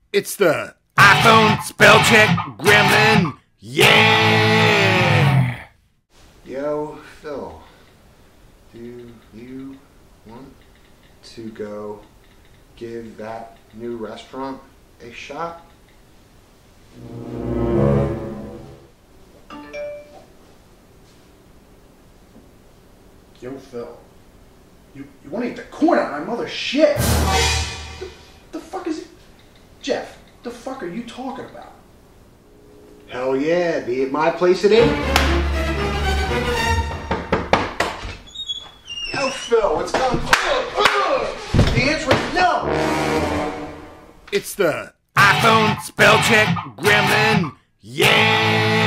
It's the iPhone Spell Check Gremlin. Yeah! Yo, Phil, do you want to go give that new restaurant a shot? Yo, Phil, you want to eat the corn out of my mother's shit? The fuck is it? Jeff, the fuck are you talking about? Hell yeah, be at my place at 8. Yo, Phil, what's going on? The answer is no. It's the iPhone Spell Check Gremlin. Yeah!